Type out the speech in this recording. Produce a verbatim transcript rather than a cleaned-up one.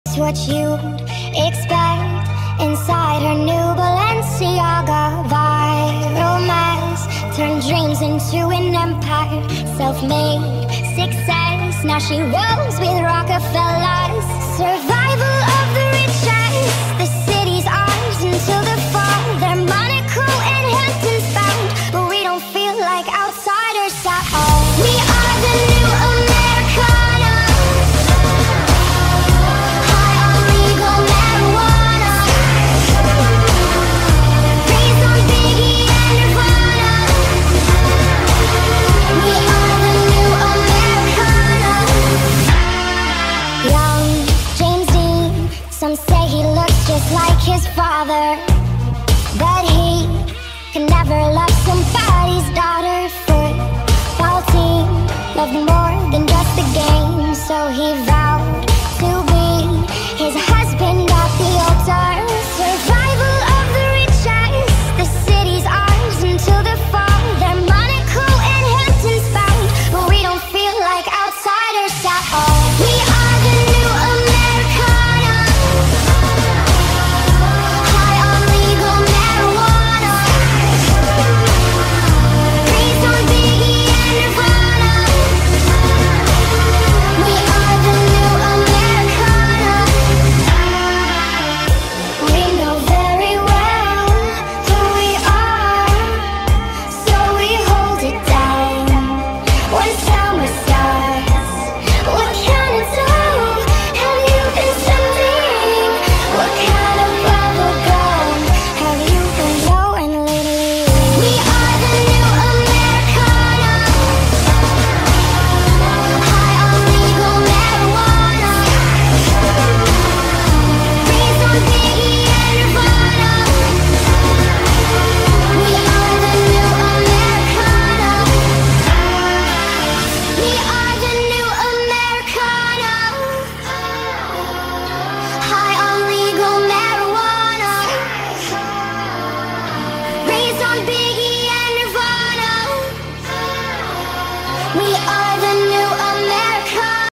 what you'd expect inside her new Balenciaga vibe. Romance turned dreams into an empire, self-made success. Now she rolls with Rockefellers. Survival of the richest. The city's ours until the fall. They're Monaco and Hamptons bound, but we don't feel like outsiders at all. We are the new Americana. High on legal marijuana. Raised on Biggie and Nirvana. We are the new Americana. Young James Dean, some say he looks just like his father, but he can never love somebody's daughter. Football team loved more than just the game, so he vowed